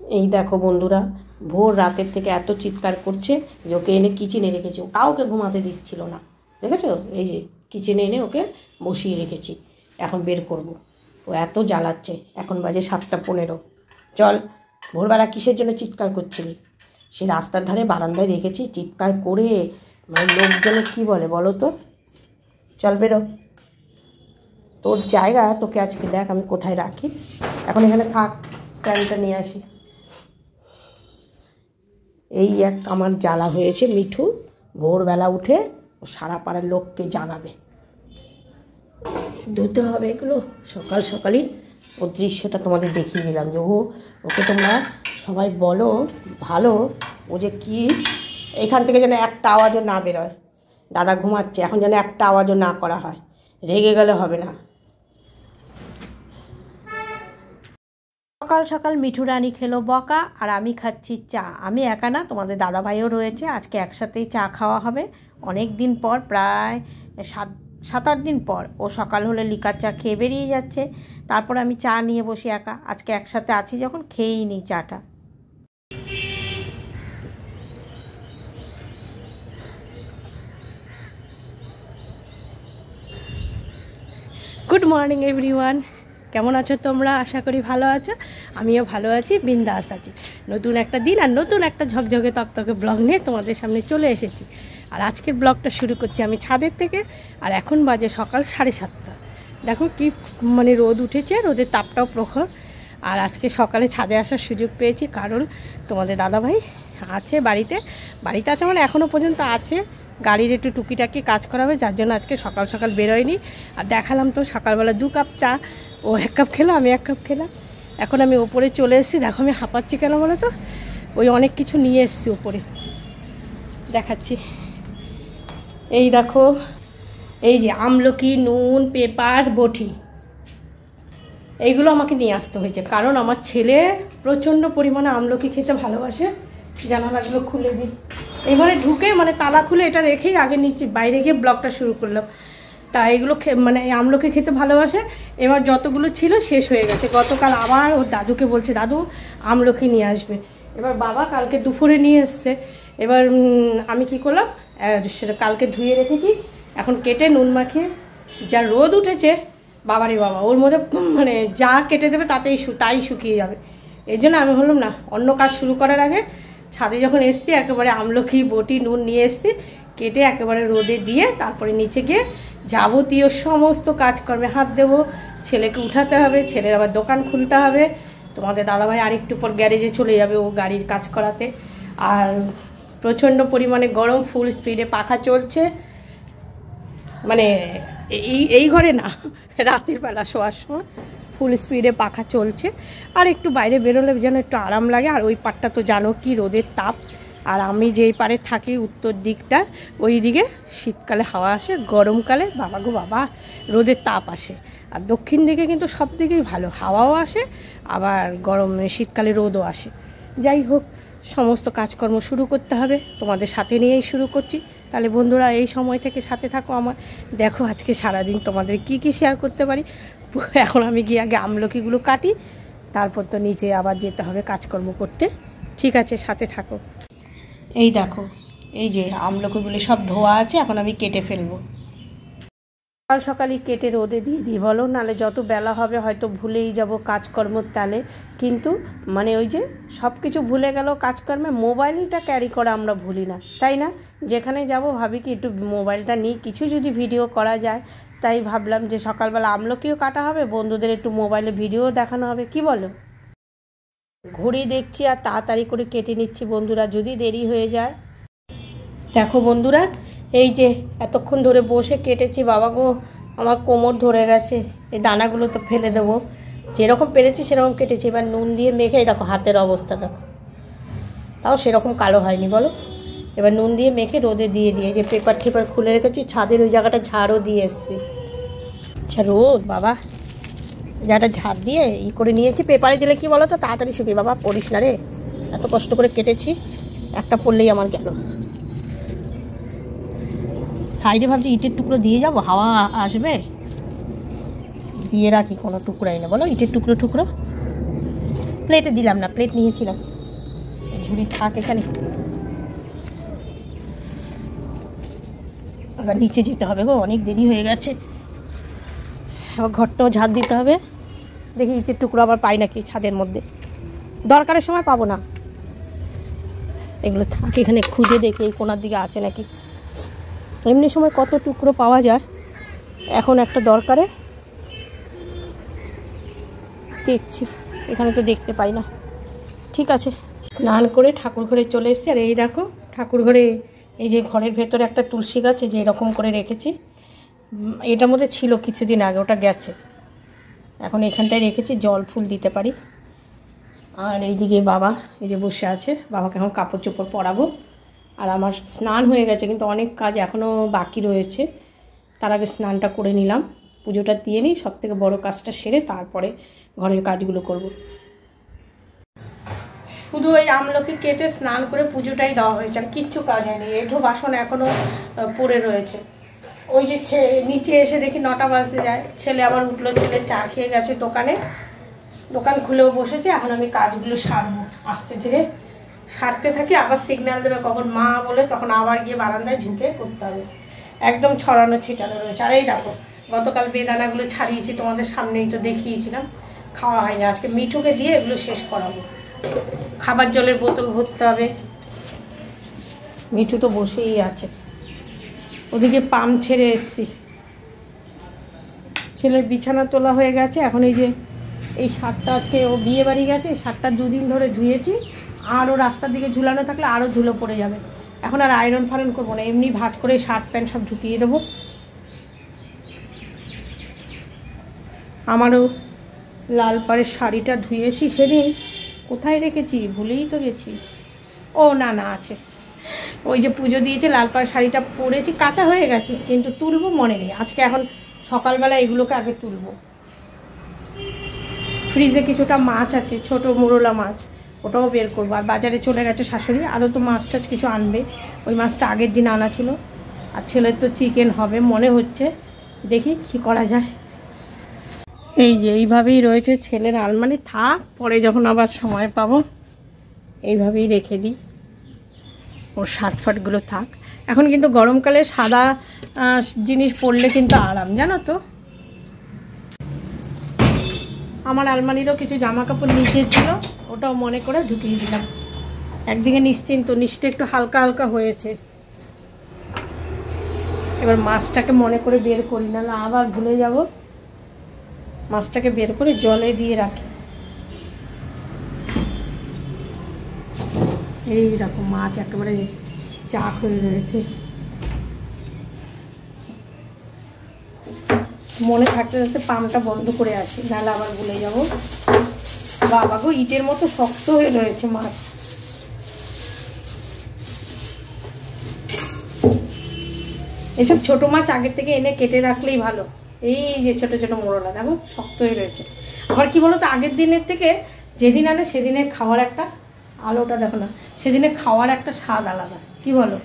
এই দেখো বন্ধুরা, ভোর রাতের থেকে এত চিৎকার করছে যে ওকে এনে কিচেনে রেখেছি। ও কাউকে ঘুমাতে দিচ্ছিল না, দেখেছো? এই যে কিচেনে এনে ওকে বসিয়ে রেখেছি, এখন বের করব। ও এত জ্বালাচ্ছে। এখন বাজে 7:15। চল, ভোরবেলা কিসের জন্য চিৎকার করছিলি? সে রাস্তার ধারে বারান্দায় রেখেছি, চিৎকার করে মানে লোকজনে কী বলে বলো তো। চল বেরো, তোর জায়গা। তোকে আজকে দেখ আমি কোথায় রাখি। এখন এখানে থাক, স্ট্যান্ডটা নিয়ে আসি। এই এক আমার জ্বালা হয়েছে মিঠু, ভোরবেলা উঠে ও সারা পাড়ার লোককে জাগাবে। ধুতে হবে এগুলো সকাল সকালই। ওর দৃশ্যটা তোমাদের দেখিয়ে দিলাম যে ওকে তোমরা সবাই বলো ভালো। ও যে কি, এখান থেকে যেন একটা আওয়াজও না বেরোয়। দাদা ঘুমাচ্ছে, এখন যেন একটা আওয়াজও না করা হয়। রেগে গেলে হবে না। সকাল সকাল মিঠু রানী খেলো বকা, আর আমি খাচ্ছি চা। আমি একা না, তোমাদের দাদাভাইও রয়েছে। আজকে একসাথেই চা খাওয়া হবে অনেক দিন পর, প্রায় 7-8 দিন পর। ও সকাল হলে লিকার চা খেয়ে বেরিয়ে যাচ্ছে, তারপর আমি চা নিয়ে বসি একা। আজকে একসাথে আছি যখন, খেয়েই নিই চাটা। গুড মর্নিং এভরিওয়ান, কেমন আছো তোমরা? আশা করি ভালো আছো। আমিও ভালো আছি, বিন্দাস আছি। নতুন একটা দিন আর নতুন একটা ঝকঝকে তকতকে ব্লগ নিয়ে তোমাদের সামনে চলে এসেছি। আর আজকের ব্লগটা শুরু করছি আমি ছাদের থেকে। আর এখন বাজে সকাল 7:30। দেখো কি মানে রোদ উঠেছে, রোদের তাপটাও প্রখর। আর আজকে সকালে ছাদে আসার সুযোগ পেয়েছি, কারণ তোমাদের দাদাভাই আছে বাড়িতে আছে, মানে এখনও পর্যন্ত আছে। গাড়ির একটু টুকিটাকি কাজ করাবে, যার জন্য আজকে সকাল সকাল বেরোয়নি। আর দেখালাম তো সকালবেলা 2 কাপ চা, ও 1 কাপ খেলো, আমি 1 কাপ খেলাম। এখন আমি ওপরে চলে এসেছি। দেখো আমি হাঁপাচ্ছি কেন বলো তো, ওই অনেক কিছু নিয়ে এসেছি ওপরে, দেখাচ্ছি। এই দেখো, এই যে আমলকি, নুন, পেপার, বটি, এইগুলো আমাকে নিয়ে আসতে হয়েছে, কারণ আমার ছেলে প্রচণ্ড পরিমাণে আমলকি খেতে ভালোবাসে। জানালাগুলো খুলে দিই, এবারে ঢুকে মানে তালা খুলে এটা রেখেই আগে নিচে বাইরে গিয়ে ব্লগটা শুরু করলাম। তা এগুলো মানে আমলকি খেতে ভালোবাসে। এবার যতগুলো ছিল শেষ হয়ে গেছে। গতকাল আবার ওর দাদুকে বলছে দাদু আমলকি নিয়ে আসবে। এবার বাবা কালকে দুপুরে নিয়ে এসছে। এবার আমি কি করলাম, সেটা কালকে ধুয়ে রেখেছি, এখন কেটে নুন মাখিয়ে। যা রোদ উঠেছে বাবারে বাবা, ওর মধ্যে মানে যা কেটে দেবে তাই শুকিয়ে যাবে। এই জন্য আমি বললাম না, অন্য কাজ শুরু করার আগে ছাদে যখন এসছি একেবারে আমলকি, বটি, নুন নিয়ে এসছি, কেটে একেবারে রোদে দিয়ে তারপরে নিচে গিয়ে যাবতীয় সমস্ত কাজকর্মে হাত দেবো। ছেলেকে উঠাতে হবে, ছেলের আবার দোকান খুলতে হবে। তোমাদের দাদাভাই আরেকটু পর গ্যারেজে চলে যাবে ও গাড়ির কাজ করাতে। আর প্রচণ্ড পরিমাণে গরম, ফুল স্পিডে পাখা চলছে, মানে এই ঘরে না, রাতের বেলা শোয়ার সময় ফুল স্পিডে পাখা চলছে। আর একটু বাইরে বেরোলে যেন একটু আরাম লাগে। আর ওই পাটটা তো জানো কি রোদের তাপ। আর আমি যেই পারে থাকি উত্তর দিকটা, ওই দিকে শীতকালে হাওয়া আসে, গরমকালে বাবা গো বাবা রোদের তাপ আসে। আর দক্ষিণ দিকে কিন্তু সব দিকেই ভালো, হাওয়াও আসে, আবার শীতকালে রোদও আসে। যাই হোক, সমস্ত কাজকর্ম শুরু করতে হবে, তোমাদের সাথে নিয়েই শুরু করছি। তাহলে বন্ধুরা এই সময় থেকে সাথে থাকো আমার। দেখো আজকে সারাদিন তোমাদের কি কি শেয়ার করতে পারি। এখন আমি গিয়ে আগে আমলকিগুলো কাটি, তারপর তো নিচে আবার যেতে হবে কাজকর্ম করতে। ঠিক আছে, সাথে থাকো। এই দেখো, এই যে আমলকিগুলো সব ধোয়া আছে, এখন আমি কেটে ফেলবো। সকাল সকালই কেটে রোদে দিয়ে দিই বলো, নাহলে যত বেলা হবে হয়তো ভুলেই যাব কাজকর্মর তালে। কিন্তু মানে ওই যে সব কিছু ভুলে গেল কাজকর্মে, মোবাইলটা ক্যারি করা আমরা ভুলি না, তাই না? যেখানে যাব ভাবি কি একটু মোবাইলটা নিই, কিছু যদি ভিডিও করা যায়। তাই ভাবলাম যে সকালবেলা আমলকিও কাটা হবে, বন্ধুদের একটু মোবাইলে ভিডিও দেখানো হবে, কি বলো? ঘড়ি দেখছি আর তাড়াতাড়ি করে কেটে নিচ্ছি বন্ধুরা, যদি দেরি হয়ে যায়। দেখো বন্ধুরা, এই যে এতক্ষণ ধরে বসে কেটেছি, বাবা গো আমার কোমর ধরে গেছে। এই দানাগুলো তো ফেলে দেবো, যেরকম পেরেছি সেরকম কেটেছি। এবার নুন দিয়ে মেখে দেখো হাতের অবস্থা দেখো, তাও সেরকম কালো হয়নি বলো। এবার নুন দিয়ে মেখে রোদে দিয়ে যে পেপার টেপার খুলে রেখেছি, ছাদের ওই জায়গাটা ঝাড়ও দিয়ে এসছি। আচ্ছা রোদ বাবা, জায়গাটা ঝাড় দিয়ে করে নিয়েছি। পেপারে দিলে কি বলো তো তাড়াতাড়ি শুকিয়ে। বাবা পড়িস না রে, এত কষ্ট করে কেটেছি, একটা পড়লেই আমার গেল। সাইডে ভাবছি ইটের টুকরো দিয়ে যাব, হাওয়া আসবে, দিয়ে রাখি, কোনো টুকরাই না বলো, ইটের টুকরো। প্লেটে দিলাম না, প্লেট নিয়েছিলাম। এই ঝুড়ি থাক এখানে। এবার নিচে যেতে হবে গো, অনেক দেরি হয়ে গেছে। আবার ঘরটাও ঝাড় দিতে হবে। দেখি ইটের টুকরো আবার পাই নাকি ছাদের মধ্যে, দরকারের সময় পাবো না। এগুলো থাক এখানে, খুঁজে দেখি এই কোনার দিকে আছে নাকি। এমনি সময় কত টুকরো পাওয়া যায়, এখন একটা দরকারে দেখছি। এখানে তো দেখতে পাই না। ঠিক আছে, স্নান করে ঠাকুর ঘরে চলে এসেছি। আর এই দেখো ঠাকুর ঘরে এই যে ঘরের ভেতরে একটা তুলসী গাছ যে এরকম করে রেখেছি। এটার মধ্যে ছিল কিছুদিন আগে, ওটা গেছে। এখন এখানটায় রেখেছি, জল ফুল দিতে পারি। আর এইদিকে বাবা এই যে বসে আছে, বাবাকে এখন কাপড় চোপড় পরাবো। আর আমার স্নান হয়ে গেছে, কিন্তু অনেক কাজ এখনও বাকি রয়েছে। তার আগে স্নানটা করে নিলাম, পুজোটা দিয়ে নিই, সবথেকে বড় কাজটা সেরে তারপরে ঘরের কাজগুলো করব। শুধু ওই আমলকি কেটে স্নান করে পুজোটাই দেওয়া হয়েছে, আর কিচ্ছু কাজ হয়নি। এঁঠো বাসন এখনও পড়ে রয়েছে। ওই যে নিচে এসে দেখি 9টা বাজতে যায়, ছেলে আবার উঠলো, ছেলে চা খেয়ে গেছে দোকানে, দোকান খুলেও বসেছে। এখন আমি কাজগুলো সারবো, আস্তে ধীরে সারতে থাকি। আবার সিগন্যাল দেবে কখন মা বলে, তখন আবার গিয়ে বারান্দায় ঝুঁকে করতে হবে। একদম ছড়ানো ছিটানো রয়েছে। আর এই দেখো গতকাল বেদানাগুলো ছাড়িয়েছি, তোমাদের সামনেই তো দেখিয়েছিলাম, খাওয়া হয়নি। আজকে মিঠুকে দিয়ে এগুলো শেষ করাবো। খাবার জলের বোতল ভরতে হবে। মিঠু তো বসেই আছে। ওদিকে পাম্প ছেড়ে এসছি, ছেলের বিছানা তোলা হয়ে গেছে। এখন এই যে এই শার্টটা, আজকে ও বিয়ে বাড়ি গেছে, শার্টটা 2 দিন ধরে ধুয়েছি। আর ও রাস্তার দিকে ঝুলানো থাকলে আরও ধুলো পড়ে যাবে। এখন আর আয়রন ফায়রন করবো না, এমনি ভাঁজ করে শার্ট প্যান্ট সব ঢুকিয়ে দেবো। আমারও লাল পাড়ের শাড়িটা ধুয়েছি সেদিন, কোথায় রেখেছি ভুলেই তো গেছি। ও না না আছে, ওই যে পুজো দিয়েছে লাল পাড়ের শাড়িটা পরেছি, কাঁচা হয়ে গেছে, কিন্তু তুলবো মনে নেই আজকে। এখন সকালবেলা এগুলোকে আগে তুলবো। ফ্রিজে কিছুটা মাছ আছে, ছোট মোরলা মাছ, ওটাও বের করবো। আর বাজারে চলে গেছে শাশুড়ি, আরও তো মাছ টাছ কিছু আনবে। ওই মাছটা আগের দিন আনা ছিল। আর ছেলের তো চিকেন হবে মনে হচ্ছে, দেখি কি করা যায়। এই যে এইভাবেই রয়েছে ছেলের আলমারি, থাক পরে যখন আবার সময় পাবো এইভাবেই রেখে দিই। ওর শার্ট ফাটগুলো থাক। এখন কিন্তু গরমকালে সাদা জিনিস পরলে কিন্তু আরাম, জানো তো। আমার আলমারিরও কিছু জামা কাপড় নিচে ছিল, ওটাও মনে করে ঢুকিয়ে দিলাম। একদিকে নিশ্চিন্ত, নিচটা একটু হালকা হালকা হয়েছে। এবার মাছটাকে মনে করে বের করি, নাহলে আবার ভুলে যাব। মাছটাকে বের করে জলে দিয়ে রাখি। এইরকম মাছ একেবারে চাক হয়ে রয়েছে। মনে থাকতে থাকতে পাম্পটা বন্ধ করে আসি, নাহলে আবার ভুলে যাব। বাবা গো, ইটের মতো শক্ত হয়ে রয়েছে মাছ। এসব ছোট মাছ আগের থেকে এনে কেটে রাখলেই ভালো। এই যে ছোট ছোট মোড়লা দেখো শক্ত হয়ে রয়েছে। আবার কি বলতো, আগের দিনের থেকে যেদিন আনে সেদিনের খাওয়ার একটা, আলোটা দেখো না, সেদিনের খাওয়ার একটা স্বাদ আলাদা, কি বলো।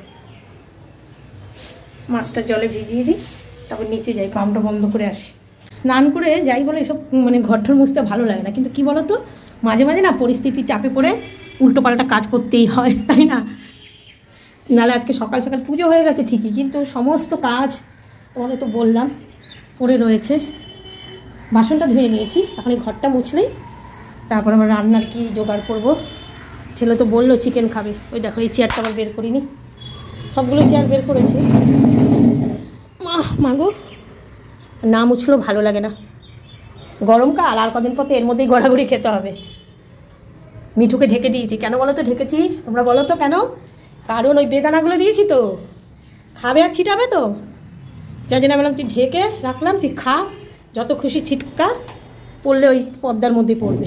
মাছটা জলে ভিজিয়ে দিই, তারপর নিচে যাই, পাম্পটা বন্ধ করে আসি। স্নান করে যাই বলে এসব মানে ঘরঠর মুছতে ভালো লাগে না, কিন্তু কি বলতো মাঝে মাঝে না পরিস্থিতি চাপে পড়ে উল্টো পাল্টা কাজ করতেই হয়, তাই না। নাহলে আজকে সকাল সকাল পুজো হয়ে গেছে ঠিকই, কিন্তু সমস্ত কাজ তোমাদের তো বললাম পড়ে রয়েছে। বাসনটা ধুয়ে নিয়েছি, এখন এই ঘরটা মুছলেই তারপর আবার রান্নার কি জোগাড় করব। ছেলে তো বললো চিকেন খাবে। ওই দেখো এই চেয়ারটা আবার বের করিনি, সবগুলো চেয়ার বের করেছি। মাগো না মুছলেও ভালো লাগে না, গরমকাল আর কদিন পর এর মধ্যেই গড়াগড়ি খেতে হবে। মিঠুকে ঢেকে দিয়েছি, কেন বলো তো ঢেকেছি, তোমরা বলো তো কেন। কারণ ওই বেদানাগুলো দিয়েছি তো, খাবে আর ছিটাবে তো, যার জন্য বললাম তুই ঢেকে রাখলাম, তুই খা, যত খুশি ছিটকা পড়লে ওই পর্দার মধ্যে পড়বে।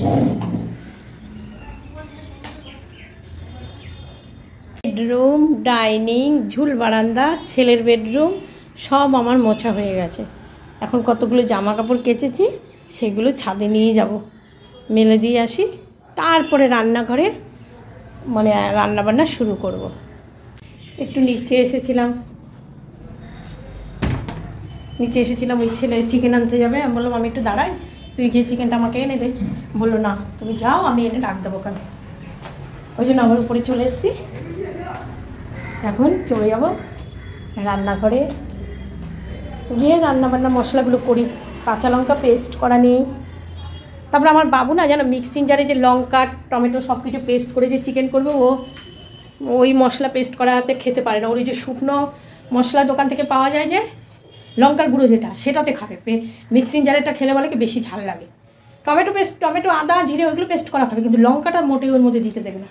বেডরুম, ডাইনিং, ঝুল বারান্দা, ছেলের বেডরুম সব আমার মোছা হয়ে গেছে। এখন কতগুলো জামা কাপড় কেচেছি, সেগুলো ছাদে নিয়ে যাব, মেলে দিয়ে আসি, তারপরে রান্নাঘরে মানে রান্নাবান্না শুরু করব। একটু নিচে এসেছিলাম ওই ছেলে চিকেন আনতে যাবে, আমি বললাম আমি একটু দাঁড়াই, তুই গিয়ে চিকেনটা আমাকে এনে দে। বললো না তুমি যাও, আমি এনে রাখ দেবো ওখানে। ওই জন্য আমার উপরে চলে এসেছি। এখন চলে যাবো রান্নাঘরে, গিয়ে রান্নাবান্না মশলাগুলো করি। কাঁচা লঙ্কা পেস্ট করা নেই। তারপরে আমার বাবু না যেন মিক্সিং জারে যে লঙ্কা টমেটো সব কিছু পেস্ট করে যে চিকেন করবে, ও ওই মশলা পেস্ট করাতে খেতে পারে না। ওর যে শুকনো মশলা দোকান থেকে পাওয়া যায় যে লঙ্কার গুঁড়ো যেটা, সেটাতে খাবে। মিক্সিং জারেরটা খেলে বলে কি বেশি ঝাল লাগে। টমেটো আদা জিরে ওইগুলো পেস্ট করা খাবে, কিন্তু লঙ্কাটা মোটেই ওর মধ্যে দিতে দেবে না।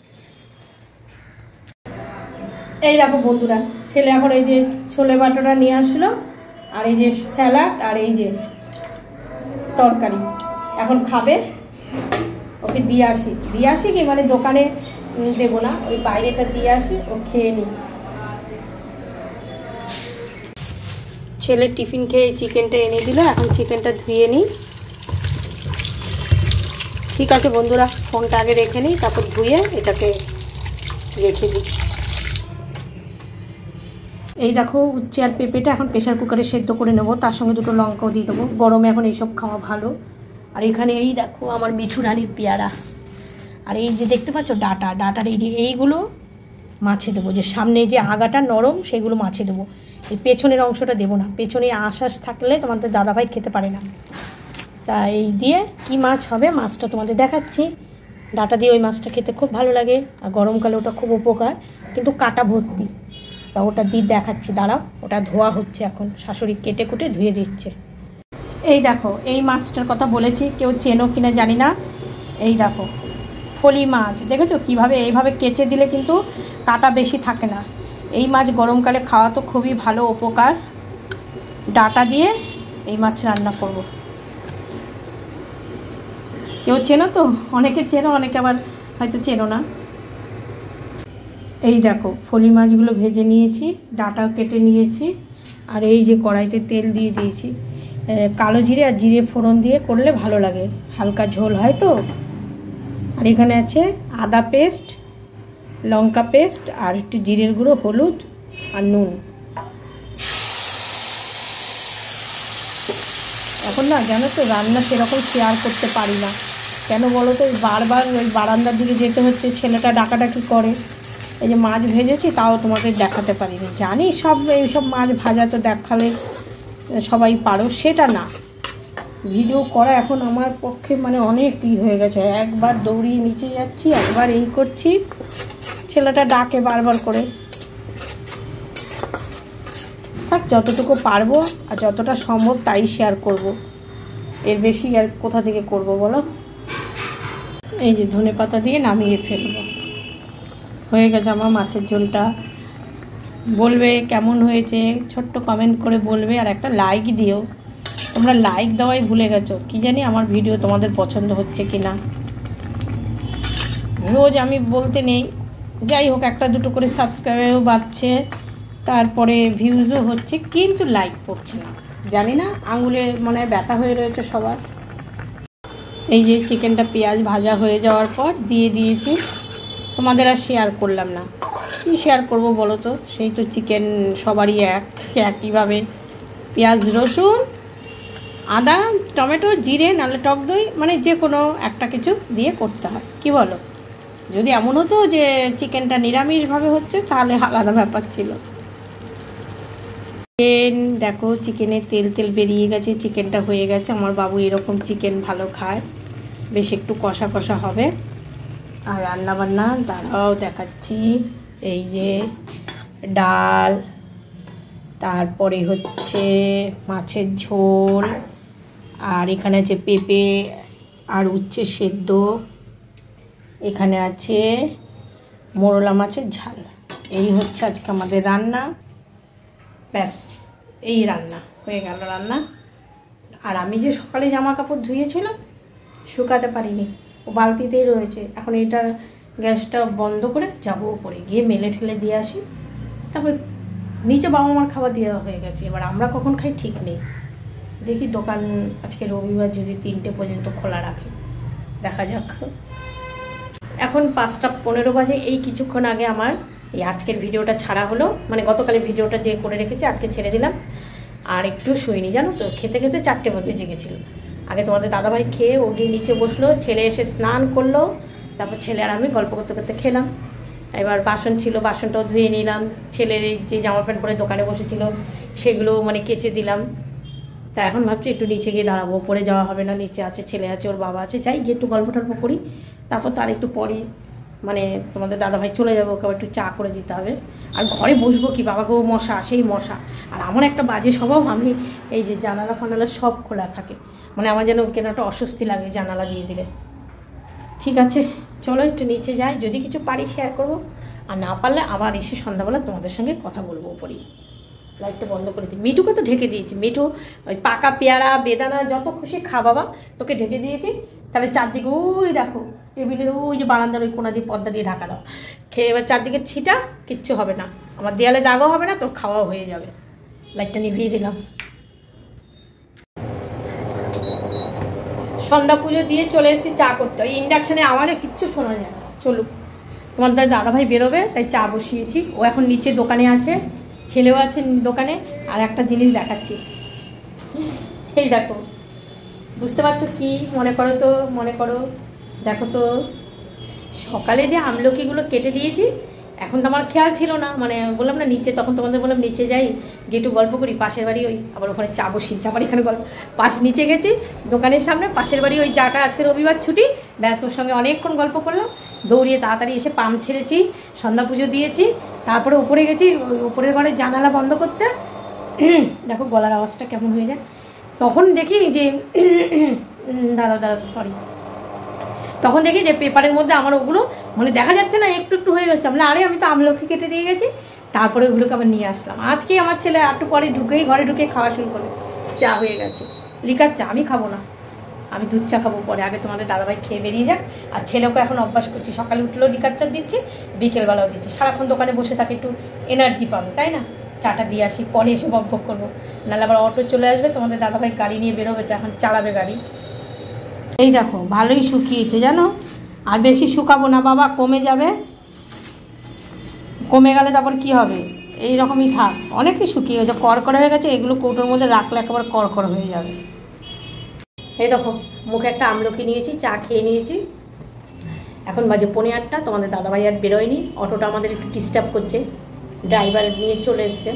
এই দেখো বন্ধুরা, ছেলে এখন এই যে ছোলে বাটোরা নিয়ে আসলো, আর এই যে স্যালাড, আর এই যে তরকারি এখন খাবে। ওকে দিয়ে আসি কি মানে দোকানে দেবো না, ওই বাইরেটা দিয়ে আসি, ও খেয়ে নিই। ছেলে টিফিন খেয়ে চিকেনটা এনে দিল, এখন চিকেনটা ধুয়ে নিই। ঠিক আছে বন্ধুরা, ফোনটা আগে রেখে নিই, তারপর ধুয়ে এটাকে রেখে দিই। এই দেখো উচ্ছে আর পেঁপেটা এখন প্রেশার কুকারে সেদ্ধ করে নেবো, তার সঙ্গে দুটো লঙ্কাও দিয়ে দেবো। গরমে এখন এইসব খাওয়া ভালো। আর এখানে এই দেখো আমার মিঠু রানীর পেয়ারা, আর এই যে দেখতে পাচ্ছ ডাটার এই যে এইগুলো মাছে দেবো, যে সামনে যে আগাটা নরম সেগুলো মাছে দেবো। এই পেছনের অংশটা দেবো না, পেছনে আঁশ থাকলে তোমাদের দাদাভাই খেতে পারে না। তা এই দিয়ে কি মাছ হবে মাছটা তোমাদের দেখাচ্ছি। ডাটা দিয়ে ওই মাছটা খেতে খুব ভালো লাগে, আর গরমকালে ওটা খুব উপকার, কিন্তু কাটা ভর্তি। তা ওটা দিয়ে দেখাচ্ছি, দাঁড়াও। ওটা ধোয়া হচ্ছে এখন, শাশুড়ি কেটে কুটে ধুয়ে দিচ্ছে। এই দেখো এই মাছটার কথা বলেছি, কেউ চেনো কিনা জানি না। এই দেখো ফলি মাছ, দেখেছো কীভাবে এইভাবে কেচে দিলে কিন্তু কাটা বেশি থাকে না। এই মাছ গরমকালে খাওয়া তো খুবই ভালো, উপকার। ডাটা দিয়ে এই মাছ রান্না করব। কেউ চেনো তো? অনেকে চেনো, অনেকে আবার হয়তো চেনো না। এই দেখো ফলি মাছগুলো ভেজে নিয়েছি, ডাটাও কেটে নিয়েছি, আর এই যে কড়াইতে তেল দিয়ে দিয়েছি। কালো জিরে আর জিরে ফোড়ন দিয়ে করলে ভালো লাগে, হালকা ঝোল হয় তো। আর এখানে আছে আদা পেস্ট, লঙ্কা পেস্ট, আর একটু জিরের গুঁড়ো, হলুদ আর নুন। এখন না জানো তো রান্না সেরকম শেয়ার করতে পারি না, কেন বলো তো? বারবার ওই বারান্দার দিকে যেতে হচ্ছে, ছেলেটা ডাকাডাকি করে। এই যে মাছ ভেজেছি তাও তোমাদের দেখাতে পারিনি। জানি এইসব মাছ ভাজা তো দেখালে সবাই পারো, সেটা না। ভিডিও করা এখন আমার পক্ষে মানে অনেক হয়ে গেছে। একবার দৌড়িয়ে নিচে যাচ্ছি, একবার এই করছি, ছেলেটা ডাকে বারবার করে। থাক, যতটুকু পারবো আর যতটা সম্ভব তাই শেয়ার করব, এর বেশি আর কোথা থেকে করব বলো। এই যে ধনেপাতা দিয়ে নামিয়ে ফেলবো। হয়ে গেছে আমার মাছের ঝোলটা। বলবে কেমন হয়েছে, ছোট্ট কমেন্ট করে বলবে, আর একটা লাইক দিও। তোমরা লাইক দেওয়াই ভুলে গেছো, কি জানি আমার ভিডিও তোমাদের পছন্দ হচ্ছে কি না। রোজ আমি বলতে নেই, যাই হোক একটা দুটো করে সাবস্ক্রাইবারও বাড়ছে, তারপরে ভিউজও হচ্ছে, কিন্তু লাইক পড়ছে না। জানি না, আঙুলে মনে হয় ব্যথা হয়ে রয়েছে সবার। এই যে চিকেনটা পেঁয়াজ ভাজা হয়ে যাওয়ার পর দিয়ে দিয়েছি, তোমাদের আর শেয়ার করলাম না। কি শেয়ার করব বলো তো, সেই তো চিকেন সবারই একইভাবে পেঁয়াজ রসুন আদা টমেটো জিরে নাহলে টক দই, মানে যে কোনো একটা কিছু দিয়ে করতে হয়, কি বলো? যদি এমন হতো যে চিকেনটা নিরামিষভাবে হচ্ছে তাহলে আলাদা ব্যাপার ছিল। চিকেন দেখো, চিকেনের তেল বেরিয়ে গেছে, চিকেনটা হয়ে গেছে। আমার বাবু এরকম চিকেন ভালো খায়, বেশ একটু কষা কষা হবে। আর রান্নাবান্না দাঁড়াও দেখাচ্ছি। এই যে ডাল, তারপরে হচ্ছে মাছের ঝোল, আর এখানে আছে পেঁপে আর উচ্ছে সেদ্ধ, এখানে আছে মোরলা মাছের ঝাল। এই হচ্ছে আজকে আমাদের রান্না। ব্যাস, এই রান্না হয়ে গেল রান্না। আর আমি যে সকালে জামা কাপড় ধুয়েছিলাম শুকাতে পারিনি, ও বালতিতেই রয়েছে। এখন এটা গ্যাসটা বন্ধ করে যাবো উপরে, গিয়ে মেলে ঠেলে দিয়ে আসি। তারপর নিচে বাবা মার খাবার দেওয়া হয়ে গেছে, এবার আমরা কখন খাই ঠিক নেই। দেখি দোকান আজকে রবিবার যদি 3টে পর্যন্ত খোলা রাখে, দেখা যাক। এখন 5টা 15 বাজে। এই কিছুক্ষণ আগে আমার এই আজকের ভিডিওটা ছাড়া হলো, মানে গতকালের ভিডিওটা যে করে রেখেছি আজকে ছেড়ে দিলাম। আর একটু শুইনি জানো তো, খেতে খেতে 4টে বেজে গেছিলো। আগে তোমাদের দাদাভাই খেয়ে ও গিয়ে নিচে বসলো, ছেলে এসে স্নান করলো, তারপর ছেলে আর আমি গল্প করতে করতে খেলাম। এবার বাসন ছিল, বাসনটাও ধুয়ে নিলাম, ছেলের যে জামা প্যান্ট পরে দোকানে বসেছিল সেগুলো মানে কেচে দিলাম। তা এখন ভাবছি একটু নিচে গিয়ে দাঁড়াবো, পরে যাওয়া হবে না, নিচে আছে, ছেলে আছে, ওর বাবা আছে, যাই গিয়ে একটু গল্প টল্প করি, তারপর তার একটু পরে মানে তোমাদের দাদাভাই চলে যাবে, ওকে আবার একটু চা করে দিতে হবে। আর ঘরে বসবো কি, বাবাকেও মশা, সেই মশা। আর আমার একটা বাজে স্বভাব, আমি এই যে জানালা ফানালা সব খোলা থাকে, মানে আমার যেন কেন একটা অস্বস্তি লাগে জানালা দিয়ে দিলে। ঠিক আছে, চলো একটু নিচে যাই, যদি কিছু পারি শেয়ার করবো, আর না পারলে আবার এসে সন্ধ্যাবেলা তোমাদের সঙ্গে কথা বলবো উপরেই। লাইটটা বন্ধ করে দিই। মিঠুকে তো ঢেকে দিয়েছি, মিঠু ওই পাকা পেয়ারা বেদানা যত খুশি খা বাবা, তোকে ঢেকে দিয়েছি। তাহলে চারদিকে ওই দেখো টেবিলের ওই যে বারান্দার ওই কোনা দিয়ে পর্দা দিয়ে ঢাকা দাও, খেয়ে এবার চারদিকে ছিটা, কিচ্ছু হবে না, আমার দেয়ালে দাগও হবে না, তোর খাওয়াও হয়ে যাবে। লাইটটা নিভিয়ে দিলাম। সন্ধ্যা পুজো দিয়ে চলে এসেছি চা করতে, ওই ইন্ডাকশানের আওয়াজে কিচ্ছু শোনা যায় না। চলুক, তোমার দাদাভাই বেরোবে তাই চা বসিয়েছি, ও এখন নিচে দোকানে আছে, ছেলেও আছে দোকানে। আর একটা জিনিস দেখাচ্ছি, এই দেখো, বুঝতে পারছো কি মনে করো তো, মনে করো, দেখো তো, সকালে যে আমলকিগুলো কেটে দিয়েছি, এখন তো আমার খেয়াল ছিল না, মানে বললাম না নিচে, তখন তোমাদের বললাম নিচে যাই, গিয়ে একটু গল্প করি, পাশের বাড়ি ওই আবার ওখানে চা বসি, চাপার এখানে গল্প, নিচে গেছি দোকানের সামনে, পাশের বাড়ি ওই যাটা আজকে রবিবার ছুটি, ব্যাস ওর সঙ্গে অনেকক্ষণ গল্প করলাম, দৌড়িয়ে তাড়াতাড়ি এসে পাম্প ছেড়েছি, সন্ধ্যা পুজো দিয়েছি, তারপরে উপরে গেছি ওই উপরের ঘরে জানালা বন্ধ করতে। দেখো গলার আওয়াজটা কেমন হয়ে যায়, তখন দেখি যে দাঁড়া সরি, তখন দেখি যে পেপারের মধ্যে আমার ওগুলো মানে দেখা যাচ্ছে না, একটু একটু হয়ে গেছে। আরে আমি তো আমলকি কেটে দিয়ে গেছি, তারপরে ওগুলোকে আবার নিয়ে আসলাম। আজকে আমার ছেলে একটু পরে ঢুকেই ঘরে ঢুকে খাওয়া শুরু করে, চা হয়ে গেছে, লিকার চা, আমি খাবো না, আমি দুধ চা খাবো পরে, আগে তোমাদের দাদাভাই খেয়ে বেরিয়ে যাক। আর ছেলেকে এখন অভ্যাস করছি, সকালে উঠলেও লিকার চা দিচ্ছি, বিকেলবেলাও দিচ্ছি, সারাক্ষণ দোকানে বসে থাকে, একটু এনার্জি পাবে, তাই না? চাটা দিয়ে আসি, পরে এসে বক বক করবো, নাহলে আবার অটো চলে আসবে, তোমাদের দাদাভাই গাড়ি নিয়ে বেরোবে, তো এখন চালাবে গাড়ি। এই দেখো ভালোই শুকিয়েছে জানো, আর বেশি শুকাবো না বাবা, কমে যাবে, কমে গেলে তারপর কি হবে, এই রকমই থাক, অনেকই শুকিয়ে গেছে, করকরে হয়ে গেছে, এগুলো কৌটোর মধ্যে রাখলে একেবারে করকর হয়ে যাবে। এই দেখো মুখে একটা আমলকি নিয়েছি, চা খেয়ে নিয়েছি, এখন বাজে 8:45, তোমাদের দাদাভাই আর বেরোয়নি, অটোটা আমাদের একটু ডিস্টার্ব করছে, ড্রাইভার নিয়ে চলে এসছে।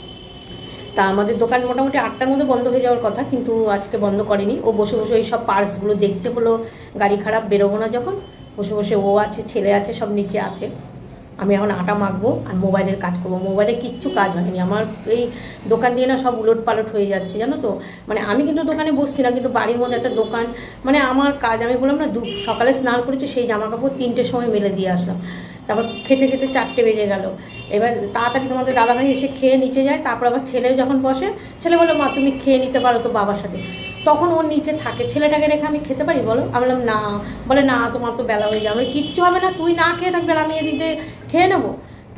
তা আমাদের দোকান মোটামুটি 8টার মধ্যে বন্ধ হয়ে যাওয়ার কথা, কিন্তু আজকে বন্ধ করেনি, ও বসে বসে ওই সব পার্টসগুলো দেখছে, বলো গাড়ি খারাপ, বেরোবো না যখন, বসে বসে ও আছে, ছেলে আছে, সব নিচে আছে। আমি এখন আটা মাখবো আর মোবাইলের কাজ করবো, মোবাইলে কিচ্ছু কাজ হয়নি আমার, এই দোকান দিয়ে না সব উলট পালট হয়ে যাচ্ছে জানো তো, মানে আমি কিন্তু দোকানে বসছি না, কিন্তু বাড়ির মধ্যে একটা দোকান, মানে আমার কাজ, আমি বললাম না সকালে স্নান করেছি, সেই জামা কাপড় 3টের সময় মেলে দিয়ে আসলাম, তারপর খেতে খেতে 4টে বেজে গেল, এবার তাড়াতাড়ি তোমাদের দাদাভাই এসে খেয়ে নিচে যায়, তারপর আবার ছেলে যখন বসে, ছেলে বললো মা তুমি খেয়ে নিতে পারো তো বাবার সাথে, তখন ওর নিচে থাকে, ছেলেটাকে রেখে আমি খেতে পারি বলো? আমি বললাম না, বলে না তোমার তো বেলা হয়ে যাবে, কিচ্ছু হবে না, তুই না খেয়ে থাকবে, আমি এদিকে খেয়ে নেবো। তা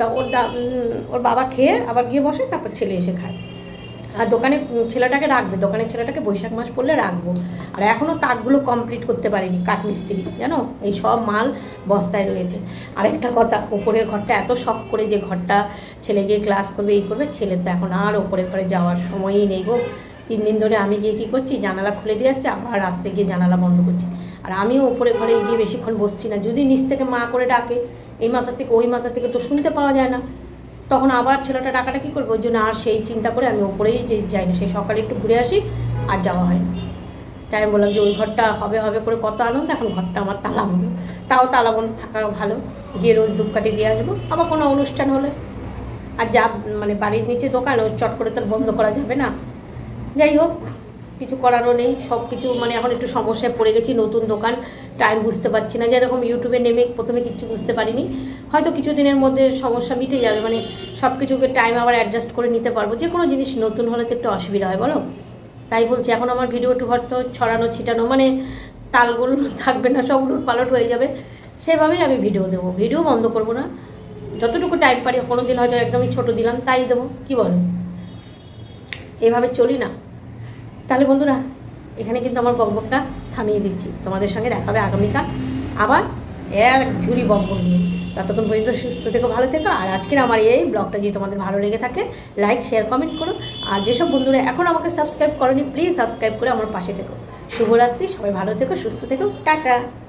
ওর বাবা খেয়ে আবার গিয়ে বসে, তারপর ছেলে এসে খায়। আর দোকানে ছেলেটাকে রাখবে, দোকানের ছেলেটাকে বৈশাখ মাস পড়লে রাখবো, আর এখনও তাকগুলো কমপ্লিট করতে পারিনি, কাঠমিস্ত্রি জানো, এই সব মাল বস্তায় রয়েছে। আর একটা কথা, ওপরের ঘরটা এত শখ করে, যে ঘরটা ছেলে গিয়ে ক্লাস করবে, এই করবে, ছেলের তো এখন আর ওপরের ঘরে যাওয়ার সময়ই নেই গো। 3 দিন ধরে আমি গিয়ে কী করছি, জানালা খুলে দিয়ে আসছি, আবার রাত্রে গিয়ে জানালা বন্ধ করছি, আর আমিও ওপরে ঘরে গিয়ে বেশিক্ষণ বসছি না, যদি নিচ থেকে মা করে ডাকে, এই মাথা থেকে ওই মাথা থেকে তো শুনতে পাওয়া যায় না, তখন আবার ছেলেটা ডাকাটা কী করবো, ওই জন্য আর সেই চিন্তা করে আমি ওপরেই যাই না, সেই সকালে একটু ঘুরে আসি, আর যাওয়া হয় না। তাই আমি বললাম যে ওই ঘরটা হবে হবে করে কত আনন্দ, এখন ঘরটা আমার তালা বন্ধ, তাও তালা বন্ধ থাকা ভালো, গিয়ে রোজ ধূপকাঠি দিয়ে আসবো, আবার কোনো অনুষ্ঠান হলে। আর যা মানে বাড়ির নিচে দোকান, ওই চট করে তার বন্ধ করা যাবে না। যাই হোক, কিছু করারও নেই, সব কিছু মানে এখন একটু সমস্যায় পড়ে গেছি, নতুন দোকান, টাইম বুঝতে পারছি না, যেরকম ইউটিউবে নেমে প্রথমে কিছু বুঝতে পারিনি, হয়তো কিছুদিনের মধ্যে সমস্যা মিটে যাবে, মানে সব কিছুকে টাইম আবার অ্যাডজাস্ট করে নিতে পারবো, যে কোনো জিনিস নতুন হলে তো একটু অসুবিধা হয় বলো, তাই বলছি এখন আমার ভিডিও একটু হয়তো ছড়ানো ছিটানো, মানে তালগুলো থাকবে না, সব উলট পালট হয়ে যাবে, সেভাবেই আমি ভিডিও দেবো, ভিডিও বন্ধ করবো না, যতটুকু টাইম পারি, কোনো দিন হয়তো একদমই ছোটো দিলাম তাই দেবো, কি বলো, এভাবে চলি না। তাহলে বন্ধুরা এখানে কিন্তু আমার বকবকটা থামিয়ে দিচ্ছি, তোমাদের সঙ্গে দেখা হবে আগামীকাল আবার এক ঝুড়ি বকবক নিয়ে, ততক্ষণ পর্যন্ত সুস্থ থেকো, ভালো থেকো। আর আজকের আমার এই ব্লগটা যদি তোমাদের ভালো লেগে থাকে, লাইক শেয়ার কমেন্ট করো, আর যেসব বন্ধুরা এখন আমাকে সাবস্ক্রাইব করোনি, প্লিজ সাবস্ক্রাইব করে আমার পাশে থেকো। শুভরাত্রি, সবাই ভালো থেকো, সুস্থ থেকো, টাটা।